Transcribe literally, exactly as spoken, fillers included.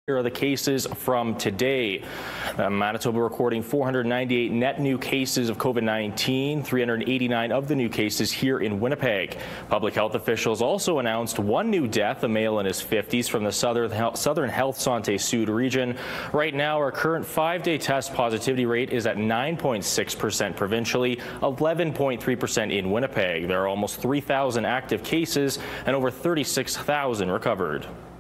Here are the cases from today. Uh, Manitoba recording four hundred ninety-eight net new cases of COVID nineteen, three hundred eighty-nine of the new cases here in Winnipeg. Public health officials also announced one new death, a male in his fifties from the Southern, Southern Health Santé Sud region. Right now, our current five-day test positivity rate is at nine point six percent provincially, eleven point three percent in Winnipeg. There are almost three thousand active cases and over thirty-six thousand recovered.